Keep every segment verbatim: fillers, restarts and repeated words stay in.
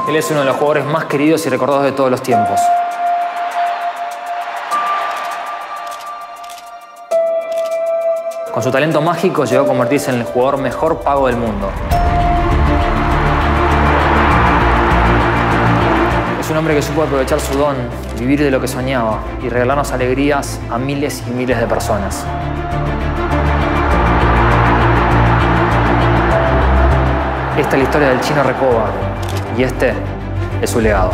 Él es uno de los jugadores más queridos y recordados de todos los tiempos. Con su talento mágico llegó a convertirse en el jugador mejor pago del mundo. Es un hombre que supo aprovechar su don, vivir de lo que soñaba y regalarnos alegrías a miles y miles de personas. Esta es la historia del Chino Recoba y este es su legado.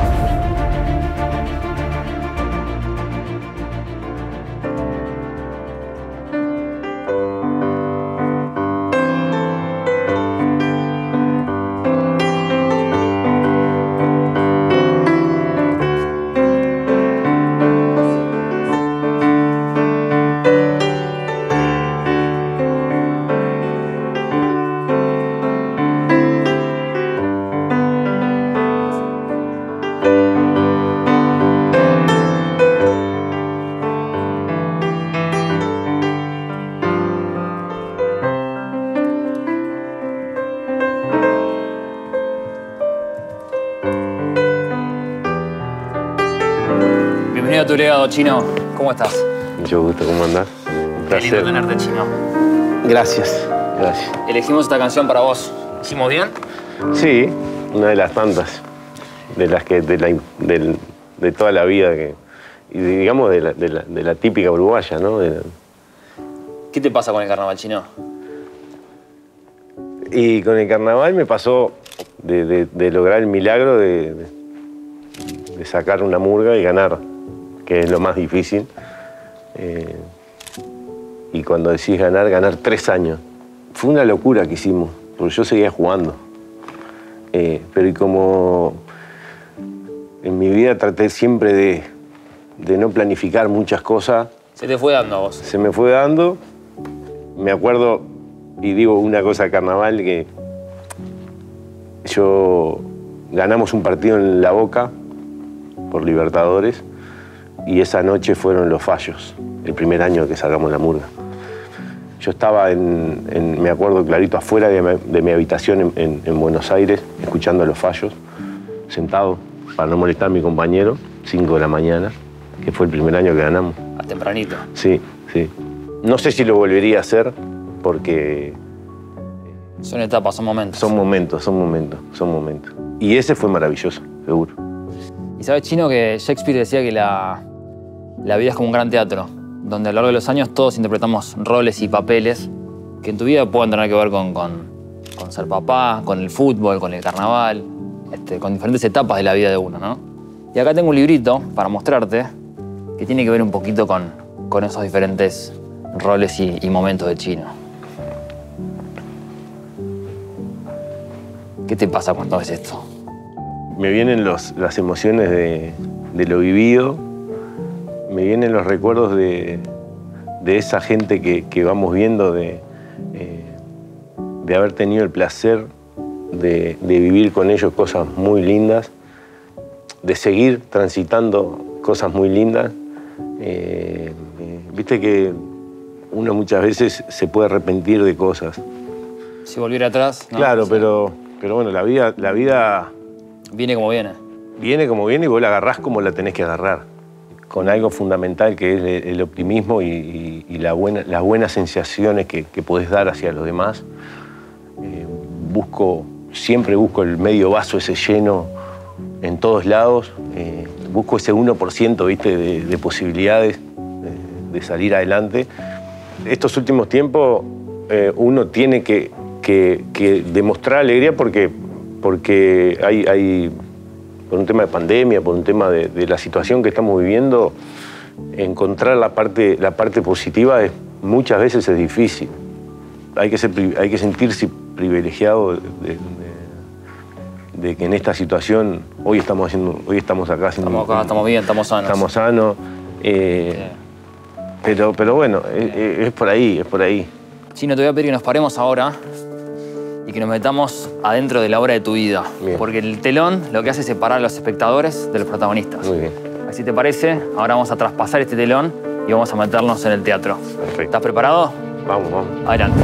Bienvenido a tu legado, Chino. ¿Cómo estás? Mucho gusto, ¿cómo andás? Un Qué placer. lindo tenerte, Chino. Gracias, gracias. Elegimos esta canción para vos. ¿Hicimos bien? Sí, una de las tantas, de las que, de, la, de, de toda la vida, que, y digamos de la, de, la, de la típica uruguaya, ¿no? De la... ¿Qué te pasa con el carnaval, Chino? Y con el carnaval me pasó de, de, de lograr el milagro de, de, de sacar una murga y ganar, que es lo más difícil. Eh, y cuando decís ganar, ganar tres años. Fue una locura que hicimos, porque yo seguía jugando. Eh, pero y como en mi vida traté siempre de, de no planificar muchas cosas. Se te fue dando a vos. Se me fue dando. Me acuerdo, y digo una cosa de carnaval, que yo ganamos un partido en La Boca por Libertadores y esa noche fueron los fallos, el primer año que sacamos la murga. Yo estaba, en, en, me acuerdo clarito, afuera de mi, de mi habitación en, en, en Buenos Aires, escuchando los fallos, sentado, para no molestar a mi compañero, cinco de la mañana, que fue el primer año que ganamos. A tempranito. Sí, sí. No sé si lo volvería a hacer, porque... Son etapas, son momentos. Son momentos, son momentos, son momentos. Y ese fue maravilloso, seguro. Y sabes, Chino, que Shakespeare decía que la, la vida es como un gran teatro, donde a lo largo de los años todos interpretamos roles y papeles que en tu vida pueden tener que ver con, con, con ser papá, con el fútbol, con el carnaval, este, con diferentes etapas de la vida de uno, ¿no? Y acá tengo un librito para mostrarte que tiene que ver un poquito con, con esos diferentes roles y, y momentos de Chino. ¿Qué te pasa cuando ves esto? Me vienen los, las emociones de, de lo vivido, me vienen los recuerdos de, de esa gente que, que vamos viendo, de, eh, de haber tenido el placer de, de vivir con ellos cosas muy lindas, de seguir transitando cosas muy lindas. Eh, eh, Viste que uno muchas veces se puede arrepentir de cosas. Si volviera atrás, ¿no? Claro, Sí. pero, pero bueno, la vida, la vida Viene como viene. viene como viene y vos la agarrás como la tenés que agarrar. Con algo fundamental que es el, el optimismo y, y, y la buena, las buenas sensaciones que, que podés dar hacia los demás. Eh, busco, siempre busco el medio vaso ese lleno en todos lados. Eh, busco ese uno por ciento, ¿viste? De, de posibilidades de, de salir adelante. Estos últimos tiempos eh, uno tiene que, que, que demostrar alegría porque, porque hay, hay, por un tema de pandemia, por un tema de, de la situación que estamos viviendo, encontrar la parte, la parte positiva es, muchas veces es difícil. Hay que, ser, hay que sentirse privilegiado de, de, de que en esta situación hoy estamos, haciendo, hoy estamos acá haciendo... Estamos acá, estamos bien, estamos sanos. Estamos sanos. Eh, sí. pero, pero bueno, es, es por ahí, es por ahí. Chino, te voy a pedir que nos paremos ahora y que nos metamos adentro de la obra de tu vida. Bien. Porque el telón lo que hace es separar a los espectadores de los protagonistas. Muy bien. Así te parece, ahora vamos a traspasar este telón y vamos a meternos en el teatro. Perfecto. ¿Estás preparado? Vamos, vamos. Adelante.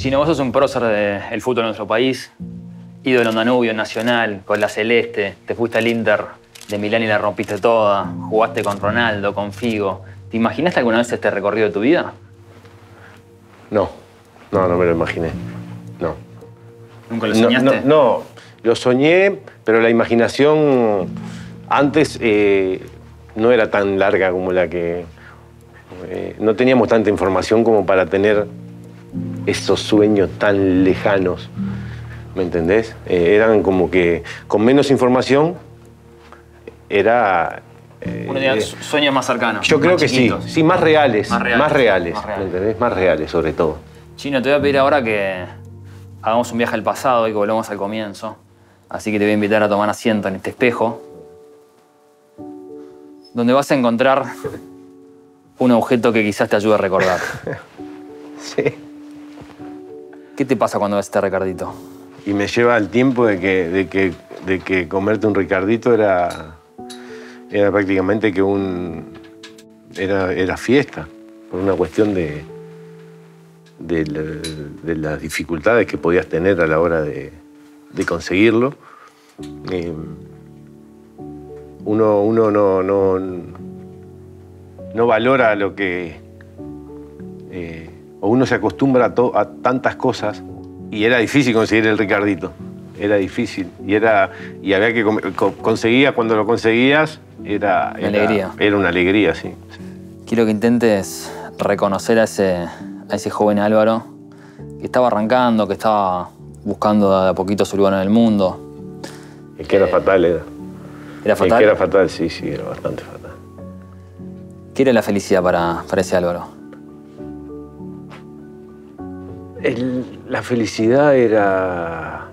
Chino, vos sos un prócer del fútbol de nuestro país, ídolo en Danubio, Nacional, con la Celeste, te fuiste al Inter de Milán y la rompiste toda, jugaste con Ronaldo, con Figo. ¿Te imaginaste alguna vez este recorrido de tu vida? No, no, no me lo imaginé, no. ¿Nunca lo soñaste? No, no, no, lo soñé, pero la imaginación antes eh, no era tan larga como la que... Eh, no teníamos tanta información como para tener esos sueños tan lejanos, ¿me entendés? Eh, eran como que con menos información era... Eh, Uno tenía sueños más cercanos. Yo creo más que chiquitos. sí, sí, más reales, más reales, más reales, más reales. ¿me entendés? Más reales, sobre todo. Chino, te voy a pedir ahora que hagamos un viaje al pasado y que volvamos al comienzo. Así que te voy a invitar a tomar asiento en este espejo, donde vas a encontrar un objeto que quizás te ayude a recordar. Sí. ¿Qué te pasa cuando ves este Ricardito? Y me lleva al tiempo de que, de que, de que comerte un Ricardito era, era prácticamente que un... Era, era fiesta, por una cuestión de, de, la, de las dificultades que podías tener a la hora de, de conseguirlo. Eh, uno uno no, no, no valora lo que... Eh, o uno se acostumbra a, to, a tantas cosas y era difícil conseguir el Ricardito. Era difícil y, era, y había que conseguía cuando lo conseguías, era, una era, alegría. Era una alegría, sí. Quiero que intentes reconocer a ese, a ese joven Álvaro que estaba arrancando, que estaba buscando de a poquito su lugar en el mundo. Es que era eh, fatal, era. ¿Era fatal? Es que era fatal, sí, sí, era bastante fatal. ¿Qué era la felicidad para, para ese Álvaro? El, la felicidad era...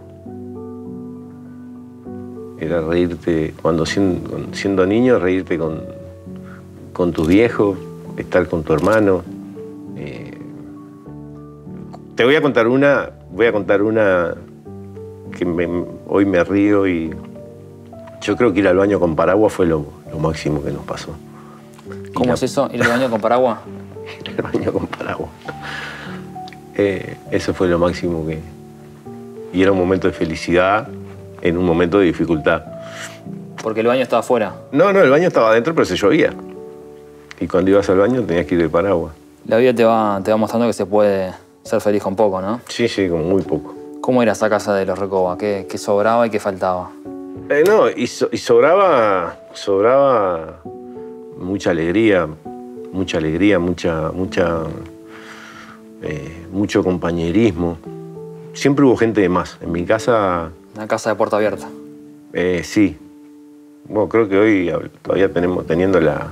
Era reírte, cuando siendo, siendo niño, reírte con, con tus viejos, estar con tu hermano. Eh, te voy a contar una, voy a contar una que me, hoy me río y yo creo que ir al baño con paraguas fue lo, lo máximo que nos pasó. ¿Cómo la, es eso? ¿Ir al baño con paraguas? Ir al baño con paraguas. Eh, eso fue lo máximo que... Y era un momento de felicidad en un momento de dificultad. ¿Porque el baño estaba afuera? No, no, el baño estaba adentro, pero se llovía. Y cuando ibas al baño tenías que ir de paraguas. La vida te va, te va mostrando que se puede ser feliz con poco, ¿no? Sí, sí, con muy poco. ¿Cómo era esa casa de los Recoba? ¿Qué, qué sobraba y qué faltaba? Eh, no, y, so, y sobraba, sobraba mucha alegría, mucha alegría, mucha, mucha, eh, mucho compañerismo. Siempre hubo gente de más. En mi casa... Una casa de puerta abierta. Eh, sí. Bueno, creo que hoy todavía tenemos, teniendo la,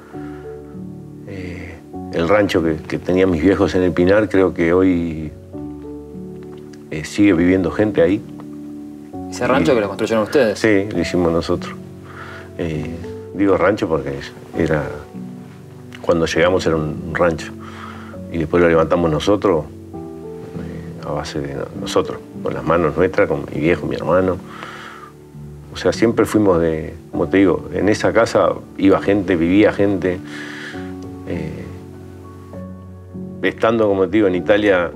eh, el rancho que, que tenían mis viejos en el Pinar, creo que hoy eh, sigue viviendo gente ahí. ¿Ese rancho y, que lo construyeron ustedes? Sí, lo hicimos nosotros. Eh, digo rancho porque era, cuando llegamos era un rancho. Y después lo levantamos nosotros, eh, a base de nosotros, con las manos nuestras, con mi viejo, mi hermano. O sea, siempre fuimos de, como te digo, en esa casa iba gente, vivía gente. Eh, estando, como te digo, en Italia,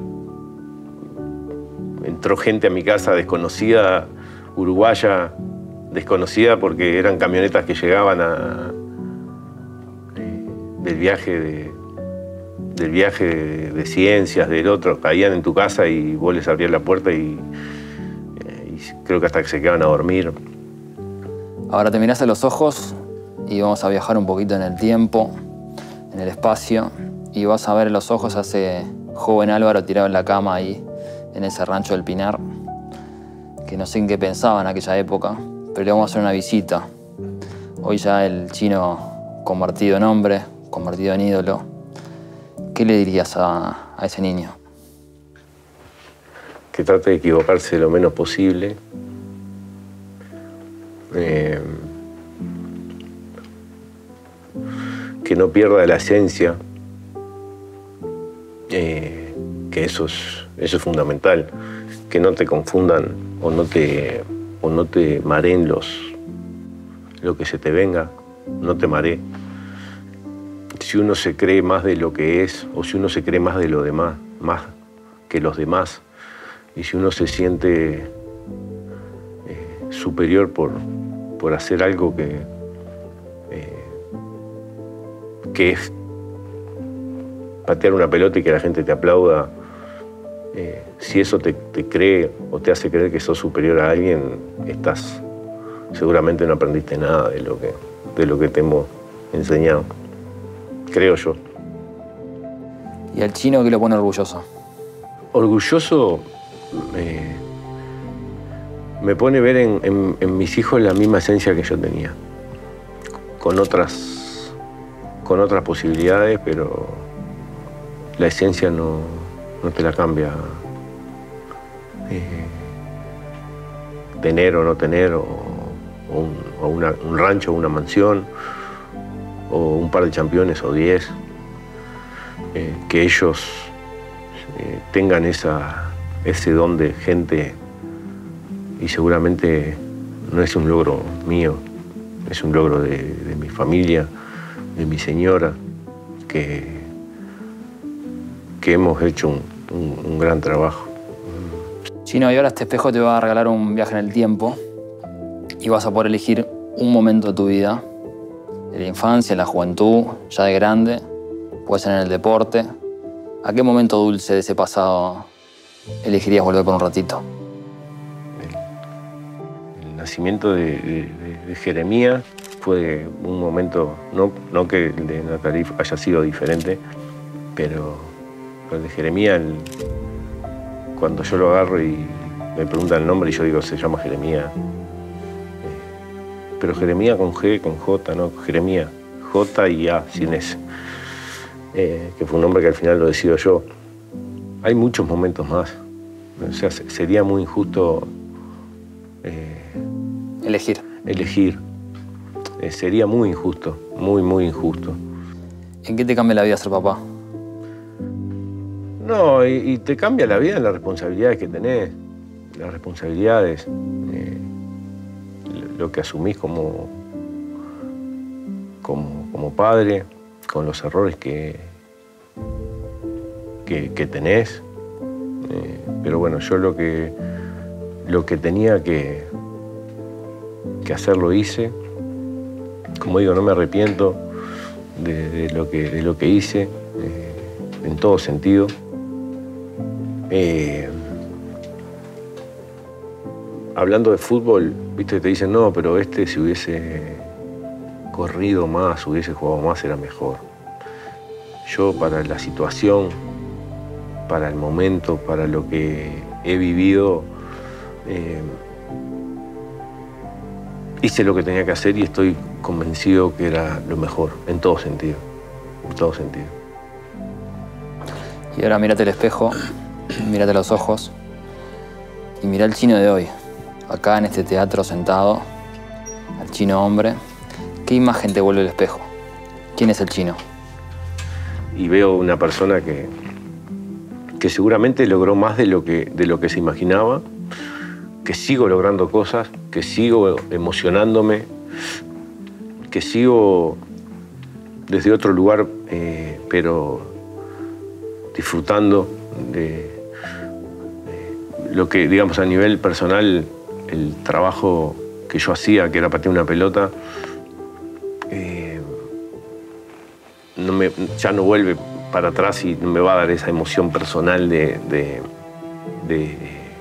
entró gente a mi casa desconocida, uruguaya, desconocida porque eran camionetas que llegaban a, eh, del viaje de, del viaje de, de ciencias, del otro, caían en tu casa y vos les abrías la puerta y, eh, y creo que hasta que se quedaban a dormir. Ahora te mirás a los ojos y vamos a viajar un poquito en el tiempo, en el espacio, y vas a ver en los ojos a ese joven Álvaro tirado en la cama ahí, en ese rancho del Pinar, que no sé en qué pensaba en aquella época, pero le vamos a hacer una visita. Hoy ya el Chino convertido en hombre, convertido en ídolo. ¿Qué le dirías a, a ese niño? Que trate de equivocarse lo menos posible. Eh, que no pierda la esencia, eh, que eso es, eso es fundamental, que no te confundan o no te, o no te mareen los, lo que se te venga, no te maree. Si uno se cree más de lo que es o si uno se cree más de lo demás, más que los demás. Y si uno se siente eh, superior por, por hacer algo que, eh, que es patear una pelota y que la gente te aplauda, eh, si eso te, te cree o te hace creer que sos superior a alguien, estás, seguramente no aprendiste nada de lo que, de lo que te hemos enseñado, creo yo. ¿Y al Chino qué lo pone orgulloso? Orgulloso eh, me pone ver en, en, en mis hijos la misma esencia que yo tenía, con otras, con otras posibilidades, pero la esencia no, no te la cambia eh, tener o no tener, o, o, un, o una, un rancho o una mansión, o un par de campeones o diez. Eh, que ellos eh, tengan esa, ese don de gente, y seguramente no es un logro mío, es un logro de, de mi familia, de mi señora, que, que hemos hecho un, un, un gran trabajo. Chino, y ahora este espejo te va a regalar un viaje en el tiempo y vas a poder elegir un momento de tu vida, de la infancia, en la juventud, ya de grande, puede ser en el deporte. ¿A qué momento dulce de ese pasado elegirías volver por un ratito? El, el nacimiento de, de, de Jeremías fue un momento, no, no que el de Nathalie haya sido diferente, pero el de Jeremías, el, cuando yo lo agarro y me preguntan el nombre y yo digo, se llama Jeremías. Eh, pero Jeremías con G, con J, no, Jeremías, J y A, sin S. Eh, que fue un nombre que al final lo decido yo. Hay muchos momentos más. O sea, sería muy injusto eh, elegir. Elegir. Eh, sería muy injusto, muy, muy injusto. ¿En qué te cambia la vida ser papá? No, y, y te cambia la vida en las responsabilidades que tenés. Las responsabilidades, eh, lo que asumís como, como, como padre, con los errores que, que, que tenés. Eh, pero bueno, yo lo que, lo que tenía que, que hacer lo hice. Como digo, no me arrepiento de, de, lo, que, de lo que hice, eh, en todo sentido. Eh, hablando de fútbol, viste, te dicen, no, pero este si hubiese corrido más, hubiese jugado más, era mejor. Yo, para la situación, para el momento, para lo que he vivido, eh, hice lo que tenía que hacer y estoy convencido que era lo mejor, en todo sentido, en todo sentido. Y ahora mírate al espejo, mírate a los ojos y mira al Chino de hoy, acá en este teatro sentado, al Chino hombre. ¿Qué imagen te vuelve el espejo? ¿Quién es el Chino? Y veo una persona que, que seguramente logró más de lo que, de lo que se imaginaba, que sigo logrando cosas, que sigo emocionándome, que sigo desde otro lugar, eh, pero disfrutando de, de lo que, digamos, a nivel personal, el trabajo que yo hacía, que era patear una pelota, eh, no me, ya no vuelve para atrás y me va a dar esa emoción personal de, de, de,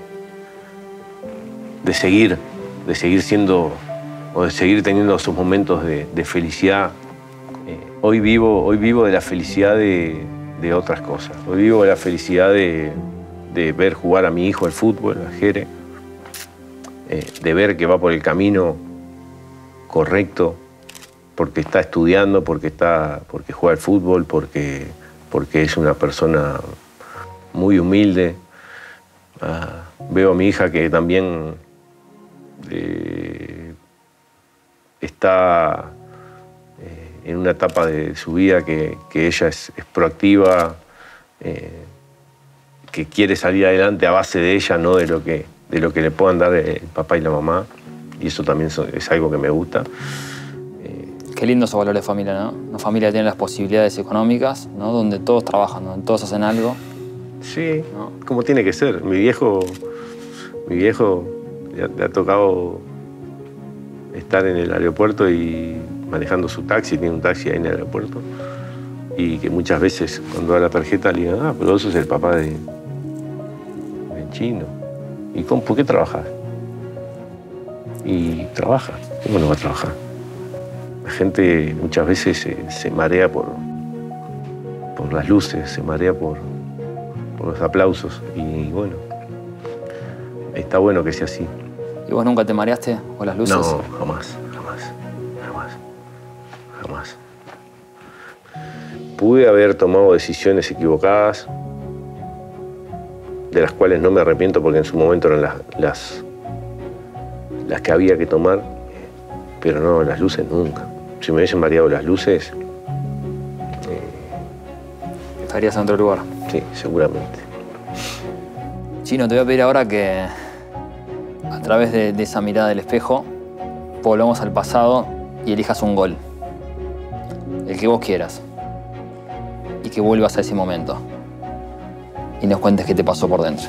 de seguir, de seguir siendo, o de seguir teniendo esos momentos de, de felicidad. Eh, hoy, vivo, hoy vivo de la felicidad de, de otras cosas. Hoy vivo de la felicidad de, de ver jugar a mi hijo al fútbol, a Jere, eh, de ver que va por el camino correcto, porque está estudiando, porque, está, porque juega al fútbol, porque, porque es una persona muy humilde. Ah, veo a mi hija que también eh, está eh, en una etapa de su vida que, que ella es, es proactiva, eh, que quiere salir adelante a base de ella, no de lo que, de lo que le puedan dar el papá y la mamá. Y eso también es algo que me gusta. Qué lindo esos valores de familia, ¿no? Una familia que tiene las posibilidades económicas, ¿no? Donde todos trabajan, donde todos hacen algo Sí, ¿no? Como tiene que ser. Mi viejo, mi viejo le ha, le ha tocado estar en el aeropuerto y manejando su taxi, tiene un taxi ahí en el aeropuerto, y que muchas veces cuando da la tarjeta le digan, ah, pero vos sos el papá de, de Chino. ¿Y cómo, por qué trabajas? Y trabaja. ¿Cómo no va a trabajar? La gente muchas veces se, se marea por, por las luces, se marea por, por los aplausos. Y bueno, está bueno que sea así. ¿Y vos nunca te mareaste con las luces? No, jamás, jamás, jamás, jamás. Pude haber tomado decisiones equivocadas, de las cuales no me arrepiento porque en su momento eran las, las, las que había que tomar, pero no, las luces nunca. Si me hubiesen mareado las luces... Eh... Estarías en otro lugar. Sí, seguramente. Chino, te voy a pedir ahora que, a través de, de esa mirada del espejo, volvamos al pasado y elijas un gol. El que vos quieras. Y que vuelvas a ese momento. Y nos cuentes qué te pasó por dentro.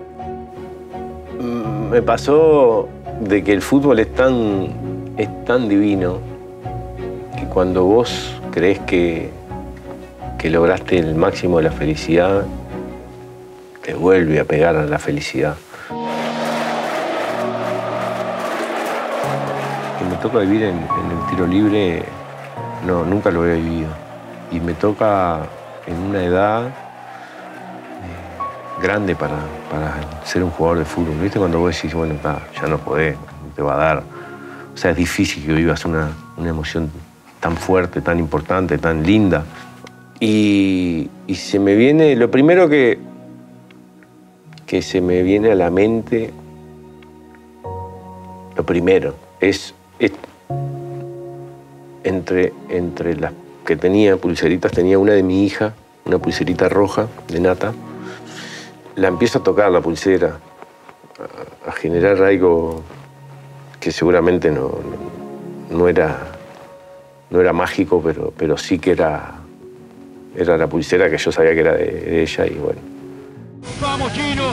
Me pasó de que el fútbol es tan, es tan divino que cuando vos creés que, que lograste el máximo de la felicidad, te vuelve a pegar a la felicidad. Que me toca vivir en, en el tiro libre, no, nunca lo había vivido. Y me toca en una edad eh, grande para, para ser un jugador de fútbol. ¿Viste? Cuando vos decís, bueno, ta, ya no podés, no te va a dar. O sea, es difícil que vivas una, una emoción tan fuerte, tan importante, tan linda. Y, y se me viene, lo primero que, que se me viene a la mente, lo primero, es, es entre, entre las que tenía pulseritas, tenía una de mi hija, una pulserita roja de nata. La empiezo a tocar la pulsera, a, a generar algo que seguramente no, no, no, era, no era mágico, pero, pero sí que era, era la pulsera que yo sabía que era de, de ella y bueno. ¡Vamos, Chino!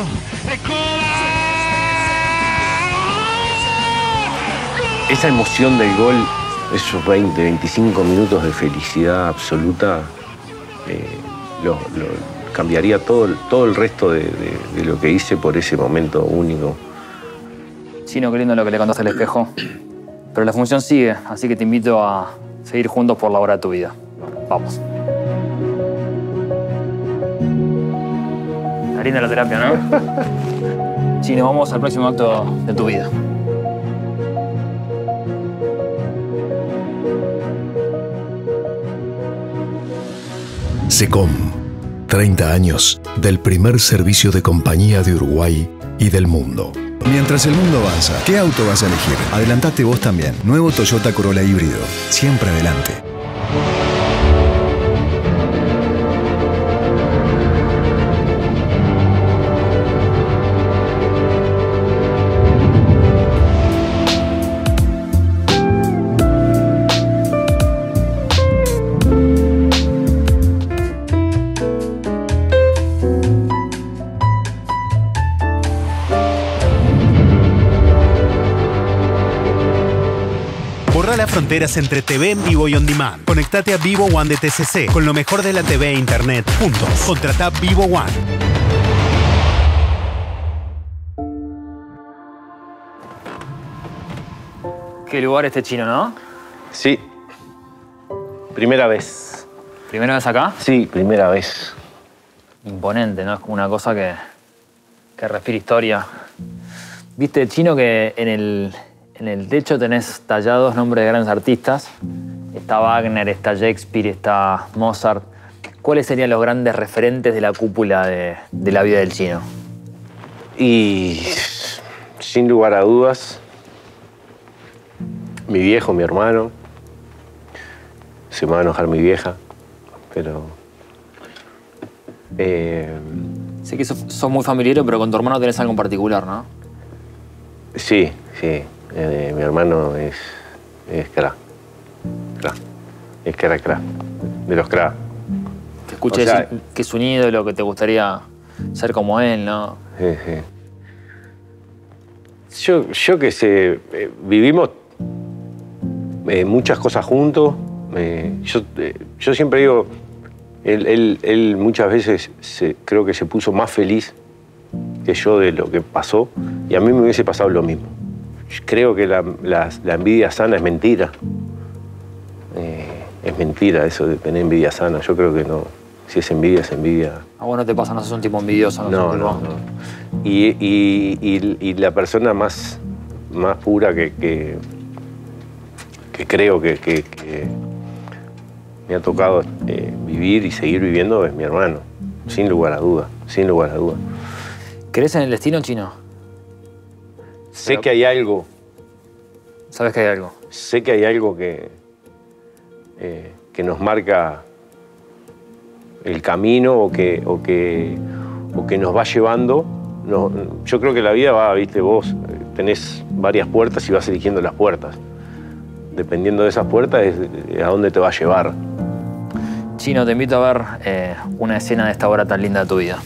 Esa emoción del gol, esos veinte, veinticinco minutos de felicidad absoluta, eh, lo, lo, cambiaría todo, todo el resto de, de, de lo que hice por ese momento único. Chino, qué lindo lo que le contaste al espejo. Pero la función sigue, así que te invito a seguir juntos por la hora de tu vida. Vamos. Está linda la terapia, ¿no? Chino, vamos al próximo acto de tu vida. SECOM, treinta años del primer servicio de compañía de Uruguay y del mundo. Mientras el mundo avanza, ¿qué auto vas a elegir? Adelantate vos también. Nuevo Toyota Corolla híbrido. Siempre adelante. Fronteras entre T V en vivo y on demand. Conectate a Vivo One de T C C con lo mejor de la T V e internet juntos. Contrata Vivo One. Qué lugar este Chino, ¿no? Sí. Primera vez. ¿Primera vez acá? Sí, primera vez. Imponente, ¿no? Es como una cosa que, que respira historia. Viste, Chino, que en el... En el techo tenés tallados nombres de grandes artistas. Está Wagner, está Shakespeare, está Mozart. ¿Cuáles serían los grandes referentes de la cúpula de, de la vida del Chino? Y sin lugar a dudas, mi viejo, mi hermano. Se me va a enojar mi vieja, pero... Eh, sé que sos, sos muy familiar, pero con tu hermano tenés algo en particular, ¿no? Sí, sí. Eh, mi hermano es, es crack. Crack. Es crack, crack. De los crack. Te escuché o sea, decir que es un ídolo, que te gustaría ser como él, ¿no? Sí, sí. Yo, yo que sé, eh, vivimos eh, muchas cosas juntos. Eh, yo, eh, yo siempre digo, él, él, él muchas veces se, creo que se puso más feliz que yo de lo que pasó y a mí me hubiese pasado lo mismo. Creo que la, la, la envidia sana es mentira. Eh, es mentira eso de tener envidia sana. Yo creo que no. Si es envidia, es envidia. A vos no te pasa, no sos un tipo envidioso. No, no, no, no. Y, y, y, y la persona más, más pura que, que, que creo que, que, que me ha tocado eh, vivir y seguir viviendo es mi hermano. Sin lugar a duda, sin lugar a duda. ¿Crees en el destino, Chino? Sé Pero, que hay algo. ¿Sabes que hay algo? Sé que hay algo que, eh, que nos marca el camino o que, o que, o que nos va llevando. No, yo creo que la vida va, viste, vos tenés varias puertas y vas eligiendo las puertas. Dependiendo de esas puertas es, es a dónde te va a llevar. Chino, te invito a ver eh, una escena de esta hora tan linda de tu vida.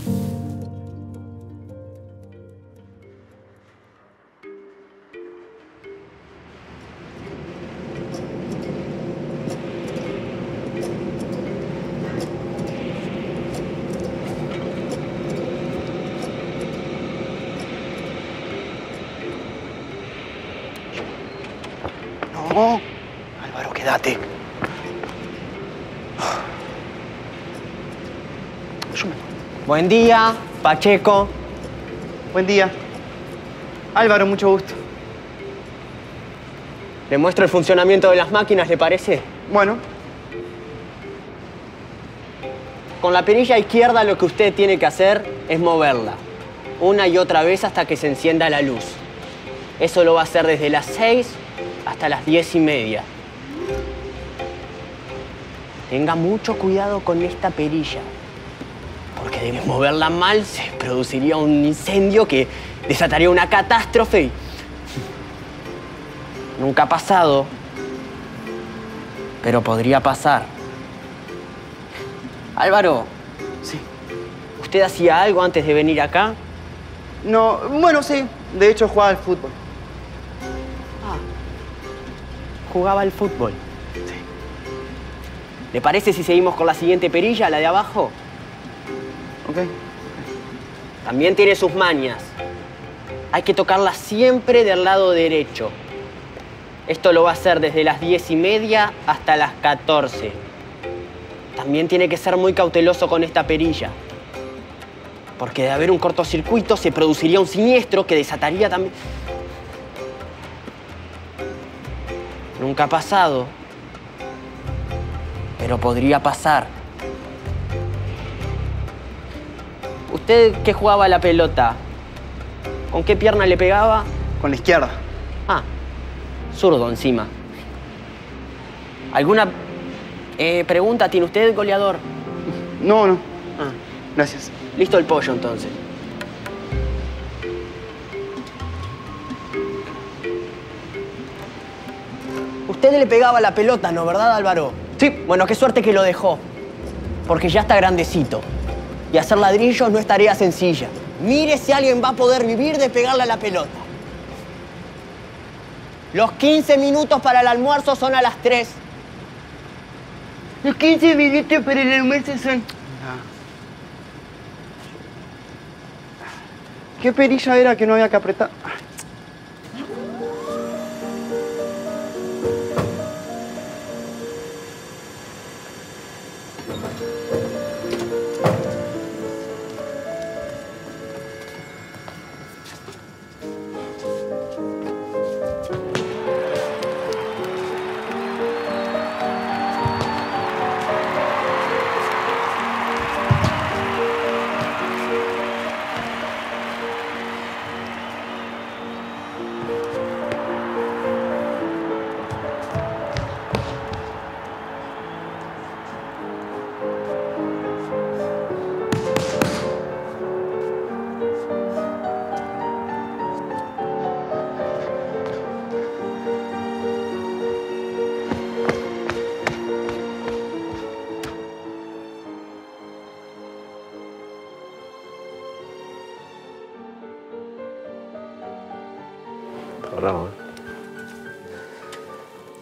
No, Álvaro, quédate. Buen día, Pacheco. Buen día. Álvaro, mucho gusto. ¿Le muestro el funcionamiento de las máquinas, le parece? Bueno. Con la perilla izquierda lo que usted tiene que hacer es moverla una y otra vez hasta que se encienda la luz. Eso lo va a hacer desde las seis hasta las diez y media. Tenga mucho cuidado con esta perilla, porque de moverla mal se produciría un incendio que desataría una catástrofe y nunca ha pasado, pero podría pasar. Álvaro. Sí. ¿Usted hacía algo antes de venir acá? No, bueno, sí. De hecho, jugaba al fútbol. Ah. Jugaba al fútbol. Sí. ¿Le parece si seguimos con la siguiente perilla, la de abajo? Ok. También tiene sus mañas. Hay que tocarla siempre del lado derecho. Esto lo va a hacer desde las diez y media hasta las catorce. También tiene que ser muy cauteloso con esta perilla, porque de haber un cortocircuito se produciría un siniestro que desataría también... Nunca ha pasado, pero podría pasar. ¿Usted qué jugaba a la pelota? ¿Con qué pierna le pegaba? Con la izquierda. Ah, zurdo encima. ¿Alguna eh, pregunta tiene usted, goleador? No, no. Ah, Gracias. listo el pollo, entonces. Usted le pegaba la pelota, ¿no? ¿Verdad, Álvaro? Sí. Bueno, qué suerte que lo dejó, porque ya está grandecito. Y hacer ladrillos no es tarea sencilla. Mire si alguien va a poder vivir de pegarle a la pelota. Los quince minutos para el almuerzo son a las tres. Los quince minutos para el almuerzo son... ¿Qué perilla era que no había que apretar?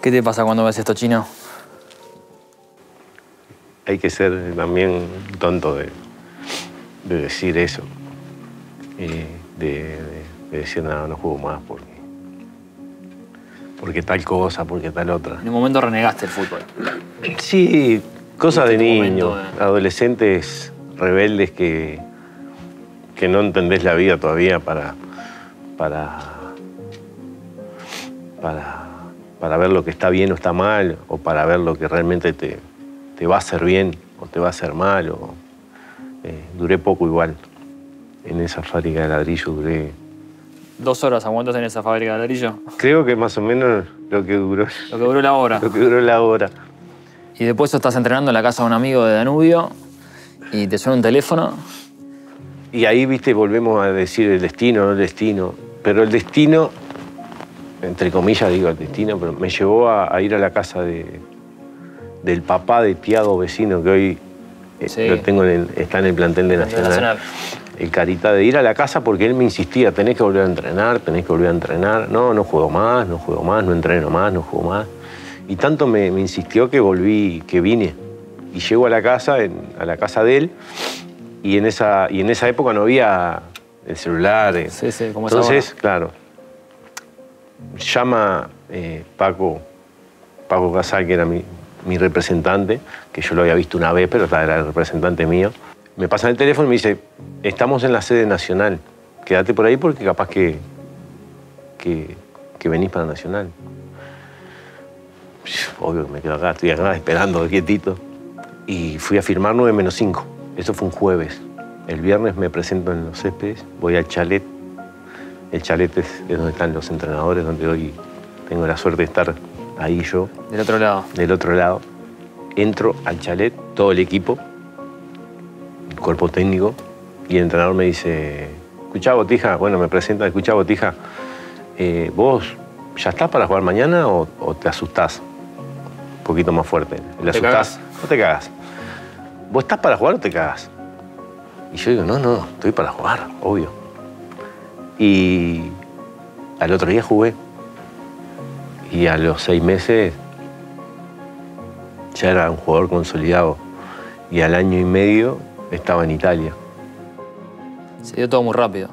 ¿Qué te pasa cuando ves esto, Chino? Hay que ser también tonto de, de decir eso. Eh, de, de, de decir, no, no juego más porque, porque tal cosa, porque tal otra. En un momento renegaste el fútbol. Sí, cosas de niño, momento, eh. adolescentes rebeldes que, que no entendés la vida todavía para, para, para, para ver lo que está bien o está mal, o para ver lo que realmente te, te va a hacer bien o te va a hacer mal. O, eh, duré poco igual. En esa fábrica de ladrillo duré... ¿Dos horas aguantas en esa fábrica de ladrillo? Creo que más o menos lo que duró... Lo que duró la hora. Lo que duró la hora. Y después estás entrenando en la casa de un amigo de Danubio y te suena un teléfono. Y ahí, viste, volvemos a decir el destino, no el destino. Pero el destino, entre comillas digo el destino, pero me llevó a, a ir a la casa de, del papá de Tiago Vecino, que hoy eh, Sí. lo tengo en el- está en el plantel de Nacional. Nacional. El Carita, de ir a la casa porque él me insistía, tenés que volver a entrenar, tenés que volver a entrenar. No, no juego más, no juego más, no entreno más, no juego más. Y tanto me, me insistió que volví, que vine. Y llego a la casa, en- a la casa de él, y en esa, y en esa época no había el celular. eh. Sí, sí, como es Entonces, claro, llama eh, Paco, Paco Casal, que era mi, mi representante, que yo lo había visto una vez, pero era el representante mío. Me pasa el teléfono y me dice, estamos en la sede nacional, quédate por ahí porque capaz que, que, que venís para Nacional. Obvio que me quedo acá, estoy acá esperando quietito. Y fui a firmar nueve menos cinco. Eso fue un jueves. El viernes me presento en los céspedes, voy al chalet. El chalet es, es donde están los entrenadores, donde hoy tengo la suerte de estar ahí yo, Del otro lado. del otro lado. Entro al chalet, todo el equipo, el cuerpo técnico, y el entrenador me dice, escuchá, Botija, bueno, me presenta, escuchá, Botija, eh, ¿vos ya estás para jugar mañana o, o te asustás? Un poquito más fuerte. ¿El ¿Te asustás? cagás? No te cagas. ¿Vos estás para jugar o te cagas? Y yo digo, no, no, estoy para jugar, obvio. Y al otro día jugué. Y a los seis meses ya era un jugador consolidado. Y al año y medio estaba en Italia. Se dio todo muy rápido.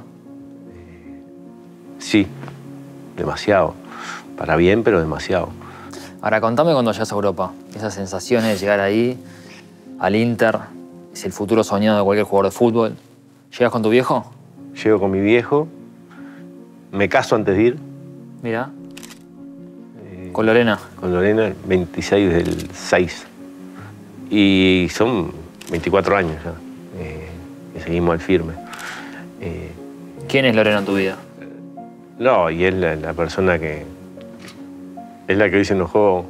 Sí, demasiado. Para bien, pero demasiado. Ahora, contame cuando llegas a Europa. Esas sensaciones de llegar ahí, al Inter, es el futuro soñado de cualquier jugador de fútbol. ¿Llegas con tu viejo? Llego con mi viejo, me caso antes de ir. Mira. Con Lorena. Con Lorena, veintiséis del seis. Y son veinticuatro años ya, eh, que seguimos al firme. Eh, ¿Quién es Lorena en tu vida? no, y es la, la persona que... Es la que hoy se enojó.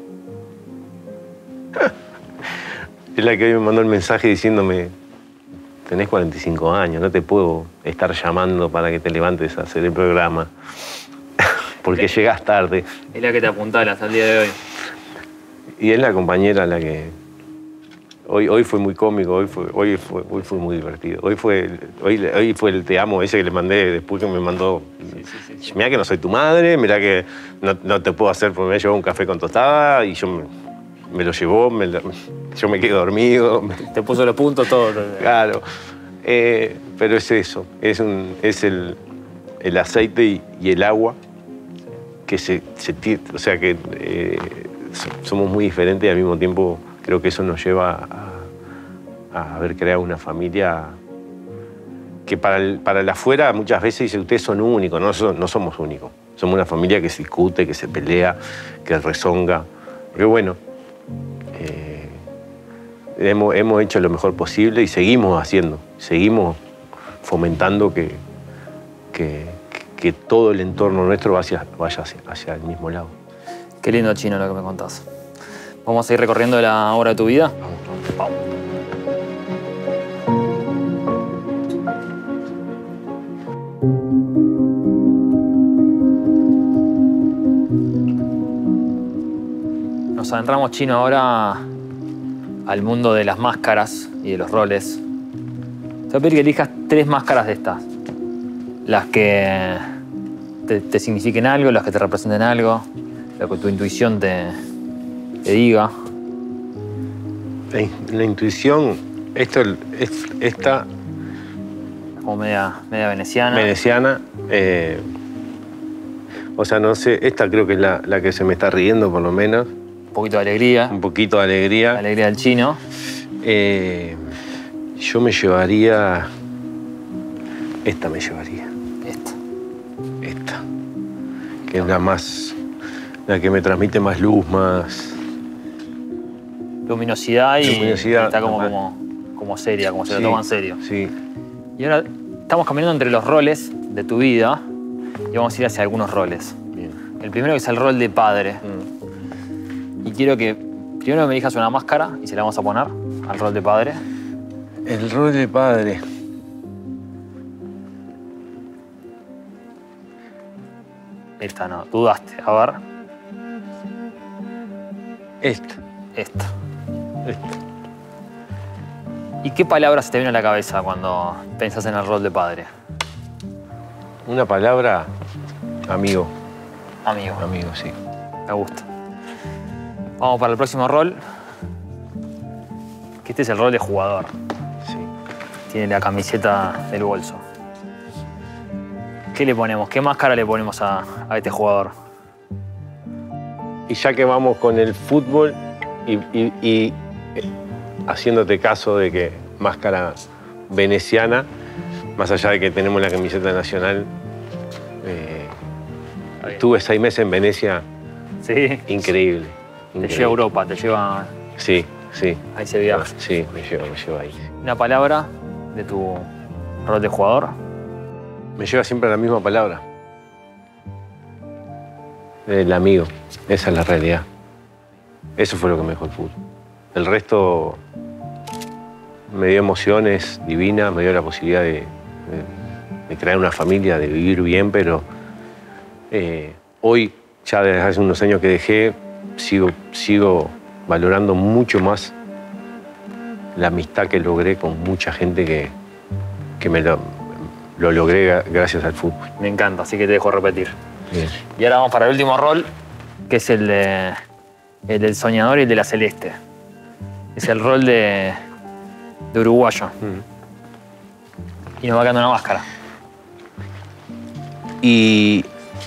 Es la que hoy me mandó el mensaje diciéndome, tenés cuarenta y cinco años, no te puedo estar llamando para que te levantes a hacer el programa. Porque llegás tarde. Es la que te apuntala hasta el día de hoy. Y es la compañera la que... Hoy, hoy fue muy cómico, hoy fue, hoy, fue, hoy fue muy divertido. Hoy fue, el, hoy, hoy fue el te amo ese que le mandé después que me mandó... Sí, sí, sí. Mirá que no soy tu madre, mirá que no, no te puedo hacer porque me llevó un café con tostada y yo me, me lo llevó, me lo, yo me quedé dormido. Te puso los puntos, todo. Claro. Eh, pero es eso, es, un, es el, el aceite y, y el agua que se, se o sea que eh, somos muy diferentes y al mismo tiempo creo que eso nos lleva a, a haber creado una familia que para el, para el afuera muchas veces dice ustedes son únicos, no, no somos únicos. Somos una familia que se discute, que se pelea, que rezonga. Pero bueno, eh, hemos, hemos hecho lo mejor posible y seguimos haciendo, seguimos fomentando que, que, que todo el entorno nuestro vaya, vaya hacia, hacia el mismo lado. Qué lindo, Chino, lo que me contás. ¿Vamos a seguir recorriendo la obra de tu vida? Vamos, vamos. Nos adentramos, Chino, ahora al mundo de las máscaras y de los roles. Te voy a pedir que elijas tres máscaras de estas. Las que te, te signifiquen algo, las que te representen algo, lo que tu intuición te, te diga. La, in- la intuición, esto, es, esta Como media, media veneciana. veneciana, eh, o sea, no sé, esta creo que es la, la que se me está riendo por lo menos, Un poquito de alegría. un poquito de La alegría. alegría del chino. Eh, yo me llevaría, esta me llevaría, Esta. esta, que es la más, la que me transmite más luz, más... Luminosidad y, Luminosidad, y está como, ajá. como, como seria, como se Sí, lo toma en serio. Sí. Y ahora estamos caminando entre los roles de tu vida y vamos a ir hacia algunos roles. Bien. El primero es el rol de padre. Mm. Y quiero que primero me elijas una máscara y se la vamos a poner al rol de padre. El rol de padre. Esta no, dudaste. A ver, Esta. esta. Esta. ¿Y qué palabra se te viene a la cabeza cuando pensás en el rol de padre? Una palabra, amigo. Amigo. Amigo, sí. Me gusta. Vamos para el próximo rol. Que este es el rol de jugador. Sí. Tiene la camiseta del bolso. ¿Qué le ponemos? ¿Qué máscara le ponemos a, a este jugador? Y ya que vamos con el fútbol y, y- y, eh, haciéndote caso de que máscara veneciana, más allá de que tenemos la camiseta nacional, eh, bien. estuve seis meses en Venecia, Sí. increíble. Te increíble. lleva a Europa, te lleva Sí, sí. a ese viaje. Sí, me lleva, me lleva ahí. Una palabra de tu rol de jugador. Me lleva siempre a la misma palabra. El amigo. Esa es la realidad. Eso fue lo que me dejó el fútbol. El resto me dio emociones divinas, me dio la posibilidad de, de- de crear una familia, de vivir bien, pero eh, hoy, ya desde hace unos años que dejé, sigo, sigo valorando mucho más la amistad que logré con mucha gente que, que me lo, lo logré gra- gracias al fútbol. Me encanta, así que te dejo repetir. Bien. Y ahora vamos para el último rol, que es el, de, el del soñador y el de la celeste. Es el rol de, de uruguayo. Mm. Y nos va quedando una máscara. Y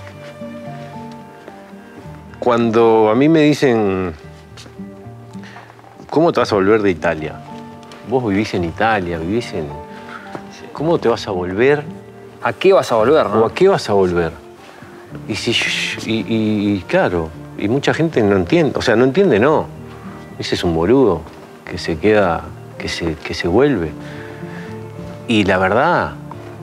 cuando a mí me dicen, ¿cómo te vas a volver de Italia? Vos vivís en Italia, vivís en... ¿Cómo te vas a volver? ¿A qué vas a volver, ¿O no? a qué vas a volver? Y, si, yo- y, y- y claro, y mucha gente no entiende, o sea, no entiende, no. Ese es un boludo que se queda, que se, que se vuelve. Y la verdad...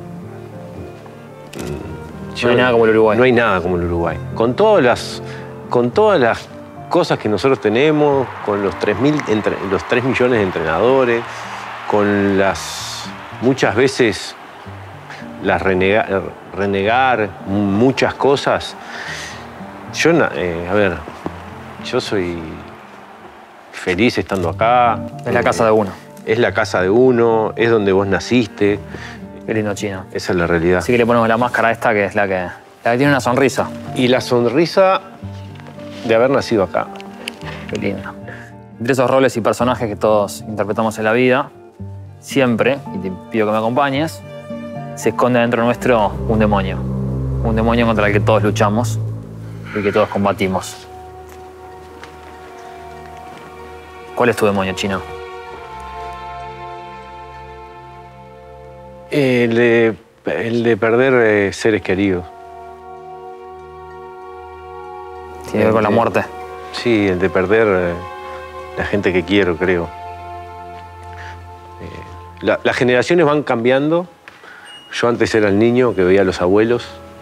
mm, No hay nada como el Uruguay. No hay nada como el Uruguay. Con todas las, con todas las cosas que nosotros tenemos, con los tres mil entre- los tres millones de entrenadores, con las muchas veces las renega- renegar muchas cosas. Yo, na- eh, a ver, yo soy feliz estando acá. Es la casa de uno. Es la casa de uno, es donde vos naciste. Qué lindo chino. Esa es la realidad. Así que le ponemos la máscara esta, que es la que, la que tiene una sonrisa. Y la sonrisa de haber nacido acá. Qué lindo. Entre esos roles y personajes que todos interpretamos en la vida, siempre, y te pido que me acompañes, se esconde dentro nuestro un demonio. Un demonio contra el que todos luchamos y que todos combatimos. ¿Cuál es tu demonio, chino? El de, el de perder eh, seres queridos. Tiene que ver con la muerte. Sí, el de perder eh, la gente que quiero, creo. Eh, la- las generaciones van cambiando. Yo antes era el niño que veía a los abuelos.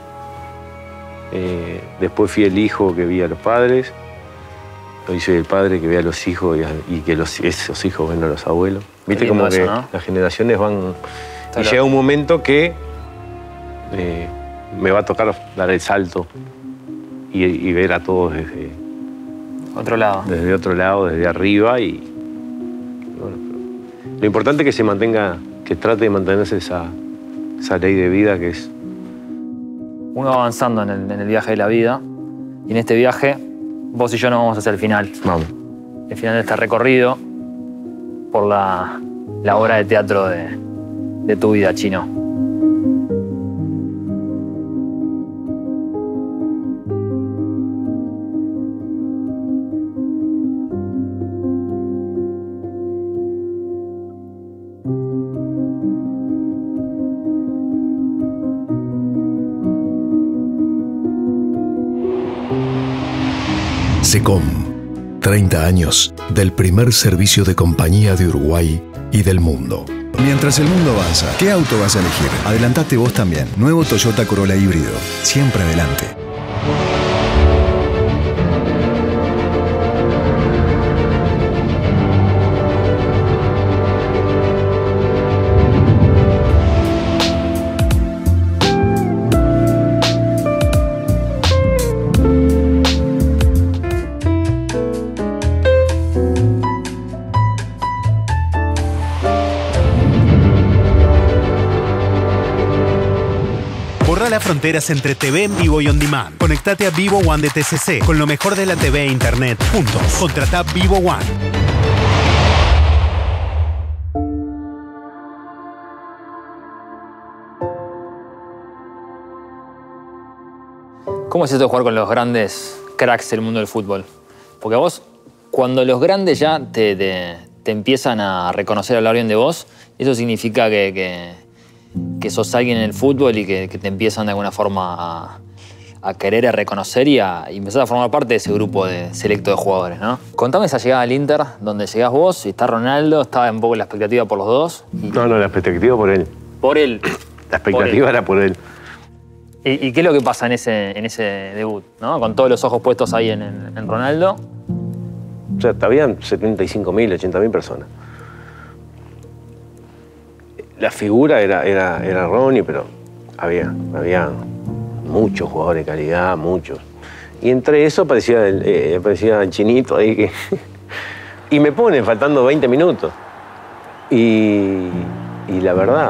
Eh, después fui el hijo que veía a los padres. Hoy soy el padre que ve a los hijos y, a- y que los, esos hijos ven a los abuelos. Viste lindo como eso, que ¿no? las generaciones van... Y Está llega un momento que eh, me va a tocar dar el salto y, y ver a todos desde, Otro lado. desde otro lado, desde arriba. Y, bueno, pero lo importante es que se mantenga, que trate de mantenerse esa, esa ley de vida que es... Uno va avanzando en el, en el viaje de la vida y en este viaje vos y yo nos vamos hacia el final. Vamos. El final de este recorrido por la, la obra de teatro de, de tu vida, Chino. SECOM, treinta años del primer servicio de compañía de Uruguay y del mundo. Mientras el mundo avanza, ¿qué auto vas a elegir? Adelantate vos también. Nuevo Toyota Corolla híbrido. Siempre adelante. Borra las fronteras entre T V en vivo y on demand. Conectate a Vivo One de T C C con lo mejor de la T V e Internet juntos. Contratá Vivo One. ¿Cómo es esto de jugar con los grandes cracks del mundo del fútbol? Porque a vos, cuando los grandes ya te, te, te empiezan a reconocer, a hablar bien de vos, eso significa que, que, que sos alguien en el fútbol y que, que te empiezan de alguna forma a, a querer, a reconocer y, a, y empezar a formar parte de ese grupo de selecto de jugadores, ¿no? Contame esa llegada al Inter, donde llegás vos y está Ronaldo, estaba un poco la expectativa por los dos. Y... No, no, la expectativa por él. Por él. La expectativa por era por él. ¿Y, ¿Y qué es lo que pasa en ese, en ese debut, ¿no? Con todos los ojos puestos ahí en, en, en Ronaldo. O sea, habían setenta y cinco mil, ochenta mil personas. La figura era, era, era Ronnie, pero había, había muchos jugadores de calidad, muchos. Y entre eso aparecía el, eh, aparecía el Chinito ahí que... y me ponen faltando veinte minutos. Y, y la verdad,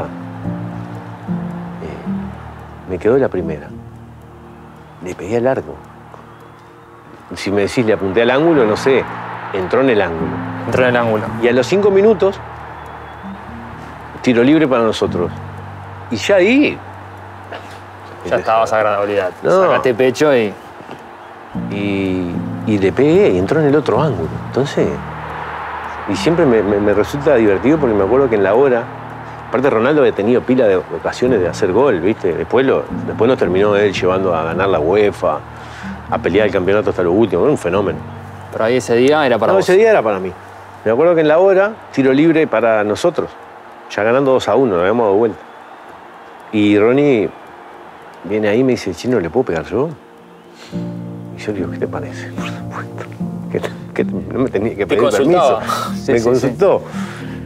eh, me quedó la primera. Le pegué al arco. Si me decís, le apunté al ángulo, no sé, entró en el ángulo. Entró en el ángulo. Y a los cinco minutos, tiro libre para nosotros. Y ya ahí... Ya estaba sagrada, olvidate. No. Sacaste pecho y... y... Y le pegué y entró en el otro ángulo. Entonces... Y siempre me, me, me resulta divertido porque me acuerdo que en la hora... Aparte Ronaldo había tenido pila de ocasiones de hacer gol, ¿viste? Después, lo, después nos terminó él llevando a ganar la UEFA, a pelear el campeonato hasta lo último. Era un fenómeno. Pero ahí ese día era para no, vos. ese día era para mí. Me acuerdo que en la hora, tiro libre para nosotros. Ya ganando dos a uno, nos habíamos dado vuelta. Y Ronnie viene ahí y me dice, Chino, ¿le puedo pegar yo? Y yo le digo, ¿qué te parece? Por supuesto. ¿Qué te, qué te, no me tenía que pedir permiso. Sí, me sí, consultó. Sí.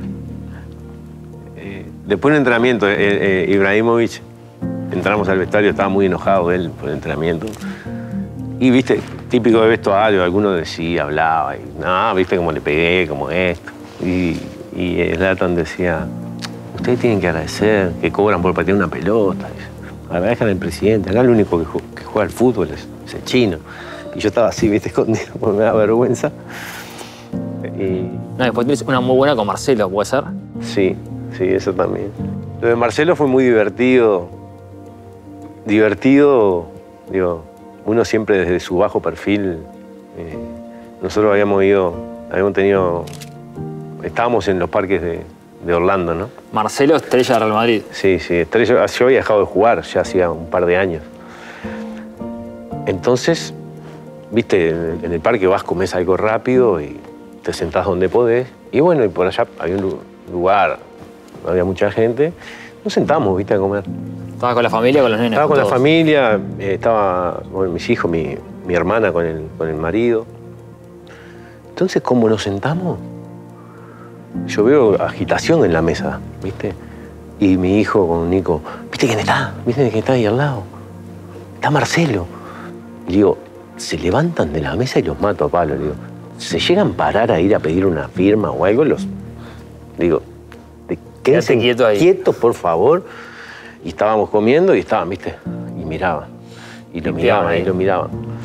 Eh, después de un entrenamiento, eh, eh, Ibrahimovic, entramos al vestuario, estaba muy enojado él por el entrenamiento. Y, viste, típico de vestuario, alguno decía, hablaba, y nada, viste cómo le pegué, como esto. Y, y Zlatan decía, ustedes tienen que agradecer que cobran por patear una pelota. Agradezcan al presidente, acá el único que, juega, que juega al fútbol es, es el Chino. Y yo estaba así, viste, escondido, porque me da vergüenza. Y... No, después tienes una muy buena con Marcelo, ¿puede ser? Sí, sí, eso también. Lo de Marcelo fue muy divertido. Divertido, digo, uno siempre desde su bajo perfil. Eh, nosotros habíamos ido, habíamos tenido, estábamos en los parques de, de Orlando, ¿no? Marcelo, estrella de Real Madrid. Sí, sí, estrella. Yo había dejado de jugar ya hacía un par de años. Entonces, viste, en el parque vas, comés algo rápido y te sentás donde podés. Y bueno, y por allá había un lugar, no había mucha gente. Nos sentamos, viste, a comer. ¿Estabas con la familia o con los nenes? Estaba con, con la todos? familia, eh, estaba, bueno, mis hijos, mi, mi hermana con el, con el marido. Entonces, como nos sentamos, yo veo agitación en la mesa, ¿viste? Y mi hijo con Nico, ¿viste quién está? ¿Viste quién está ahí al lado? Está Marcelo. Y digo, se levantan de la mesa y los mato a palo. Digo, ¿se llegan a parar a ir a pedir una firma o algo? Los digo, quédense quieto ahí. quietos, por favor. Y estábamos comiendo y estaban, ¿viste? Y miraban. Y lo miraban, y lo miraban.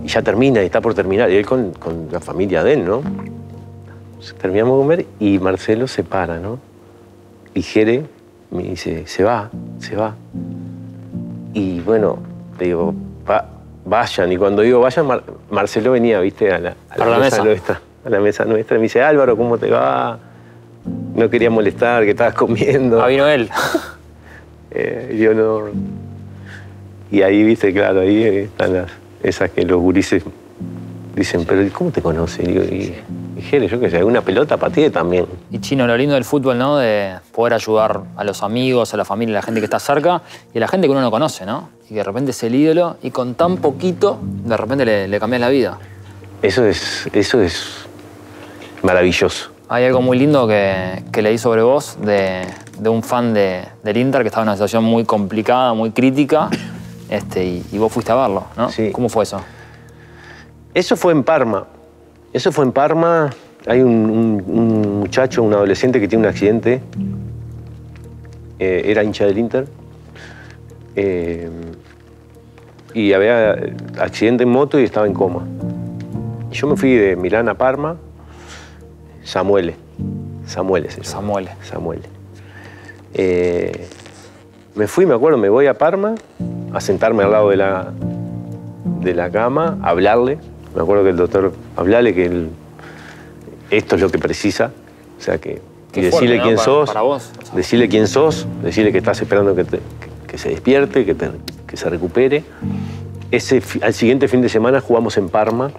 y ya termina, y está por terminar, y él con, con la familia de él, ¿no? Terminamos de comer y Marcelo se para, ¿no? Y Jere me dice, se va, se va. Y bueno, le digo, va, vayan. Y cuando digo vayan, Mar Marcelo venía, viste, a la, a la, la mesa, mesa nuestra. A la mesa nuestra. Y me dice, Álvaro, ¿cómo te va? No quería molestar, que estabas comiendo. Ah, vino él. eh, yo no... Y ahí, viste, claro, ahí están las, esas que los gurises dicen, pero ¿cómo te conoce? Y, y, y Jere, yo qué sé, una pelota pateé también. Y Chino, lo lindo del fútbol, ¿no? De poder ayudar a los amigos, a la familia, a la gente que está cerca y a la gente que uno no conoce, ¿no? Y que de repente es el ídolo y con tan poquito, de repente le, le cambias la vida. Eso es, eso es maravilloso. Hay algo muy lindo que, que leí sobre vos de, de un fan de, del Inter que estaba en una situación muy complicada, muy crítica, este, y, y vos fuiste a verlo, ¿no? Sí. ¿Cómo fue eso? Eso fue en Parma. Eso fue en Parma. Hay un, un, un muchacho, un adolescente que tiene un accidente. Eh, era hincha del Inter. Eh, y había accidente en moto y estaba en coma. Y yo me fui de Milán a Parma. Samuele. Samuele se llama. Samuele. Samuele. Eh, me fui, me acuerdo, me voy a Parma a sentarme al lado de la, de la cama, a hablarle. Me acuerdo que el doctor, hablarle que él, esto es lo que precisa. O sea, que, y decirle fuerte, ¿no? quién para, sos, para vos, o sea. decirle quién sos, decirle que estás esperando que, te, que, que se despierte, que, te, que se recupere. Ese, al siguiente fin de semana jugamos en Parma.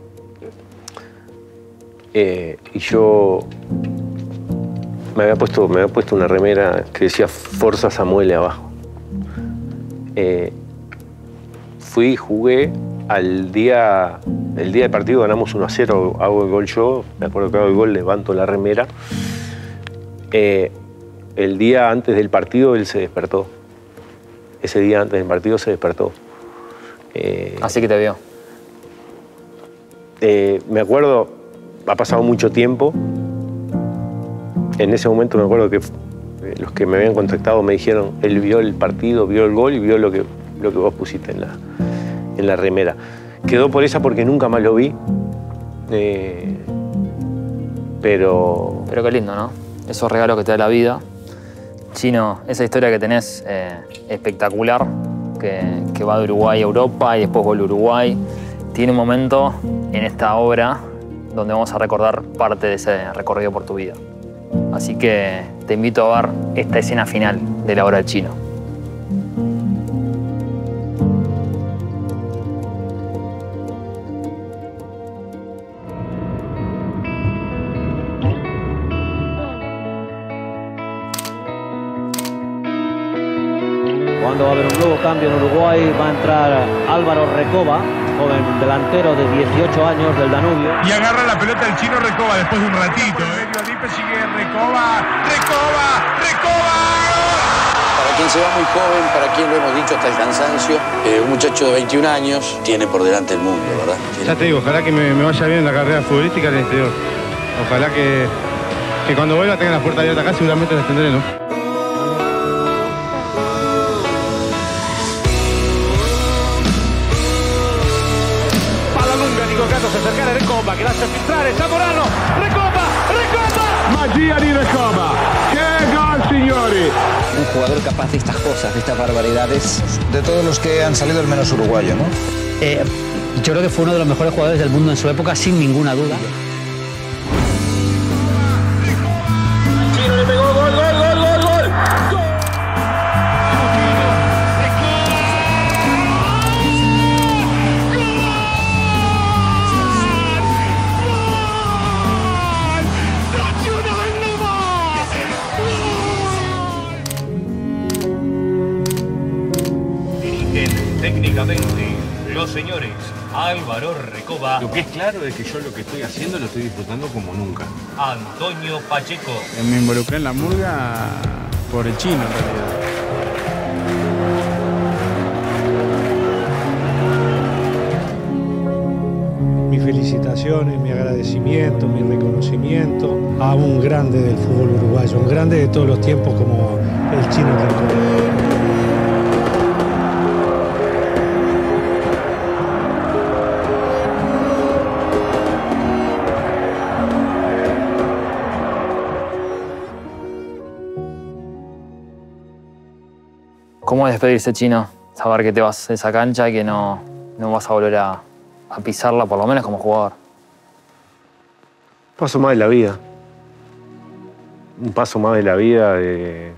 Eh, y yo me había, puesto, me había puesto una remera que decía Forza Samuele abajo. Eh, fui, jugué, al día, el día del partido ganamos uno a cero, hago el gol yo, me acuerdo que hago el gol, levanto la remera. Eh, el día antes del partido él se despertó. Ese día antes del partido se despertó. Eh, Así que te vio. Eh, me acuerdo, ha pasado mucho tiempo. En ese momento me acuerdo que eh, los que me habían contactado me dijeron, él vio el partido, vio el gol y vio lo que, lo que vos pusiste en la, en la remera. Quedó por esa porque nunca más lo vi. Eh, pero... Pero qué lindo, ¿no? Esos regalos que te da la vida. Chino, esa historia que tenés eh, espectacular, que, que va de Uruguay a Europa y después vuelve a Uruguay, tiene un momento en esta obra donde vamos a recordar parte de ese recorrido por tu vida. Así que te invito a ver esta escena final de la obra del Chino. Cuando va a haber un nuevo cambio en Uruguay, va a entrar Álvaro Recoba, joven delantero de dieciocho años del Danubio. Y agarra la pelota el Chino Recoba después de un ratito. ¿eh? Sigue Recoba, Recoba, Recoba. Para quien se va muy joven, para quien lo hemos dicho hasta el cansancio, eh, un muchacho de veintiún años tiene por delante el mundo, ¿verdad? Tiene... Ya te digo, ojalá que me, me vaya bien en la carrera futbolística en el exterior. Ojalá que, que cuando vuelva tenga la puerta abierta acá, seguramente la extenderé, ¿no? Se acerca Recoba, che lascia filtrare Zamorano, Recoba, Recoba! Magia di Recoba, che gol signori! Un jugador capaz de estas cosas, de estas barbaridades. De todos los que han salido, el menos uruguayo, ¿no? Eh, yo creo que fue uno de los mejores jugadores del mundo en su época, sin ninguna duda. Chino le pegó, gol, gol, gol, gol, gol! Técnicamente, los señores Álvaro Recoba. Lo que es claro es que yo lo que estoy haciendo lo estoy disfrutando como nunca. Antonio Pacheco. Me involucré en la murga por el Chino, en realidad. Mis felicitaciones, mi agradecimiento, mi reconocimiento a un grande del fútbol uruguayo, un grande de todos los tiempos como el Chino Recoba. ¿Cómo es despedirse, Chino? Saber que te vas de esa cancha y que no, no vas a volver a, a pisarla, por lo menos como jugador. Un paso más de la vida. Un paso más de la vida de...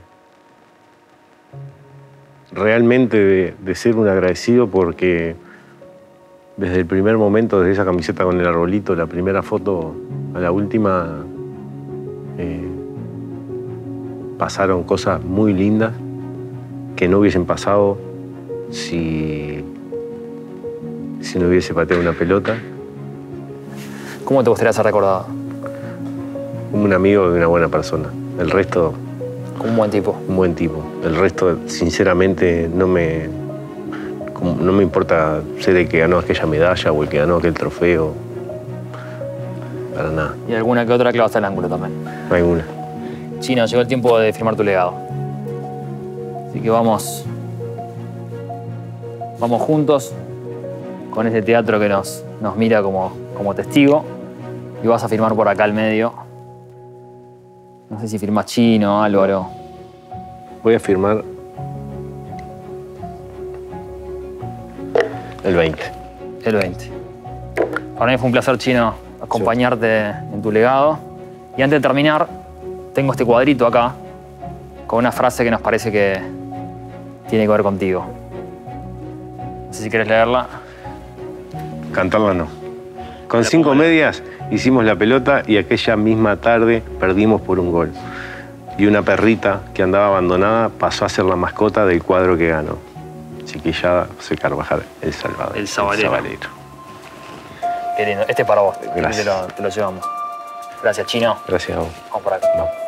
Realmente de, de ser un agradecido porque desde el primer momento, desde esa camiseta con el arbolito, la primera foto a la última, eh, pasaron cosas muy lindas que no hubiesen pasado si, si no hubiese pateado una pelota. ¿Cómo te gustaría ser recordado? Como un amigo y una buena persona. El resto... Como un buen tipo. Un buen tipo. El resto, sinceramente, no me, no me importa ser el que ganó aquella medalla o el que ganó aquel trofeo. Para nada. Y alguna que otra clavaste al ángulo también. Alguna. Chino, llegó el tiempo de firmar tu legado. Así que vamos... Vamos juntos con este teatro que nos, nos mira como, como testigo. Y vas a firmar por acá al medio. No sé si firmás Chino, Álvaro. Voy a firmar el veinte. El veinte. Para mí fue un placer, Chino, acompañarte sí. en tu legado. Y antes de terminar, tengo este cuadrito acá con una frase que nos parece que tiene que ver contigo. No sé si quieres leerla. Cantarla no. Con cinco medias hicimos la pelota y aquella misma tarde perdimos por un gol. Y una perrita que andaba abandonada pasó a ser la mascota del cuadro que ganó. Chiquillada José Carvajal, El Salvador. El Sabalero. El Sabalero. Qué lindo. Este es para vos. Gracias. Te lo, te lo llevamos. Gracias, Chino. Gracias a vos. Vamos por acá. Vamos.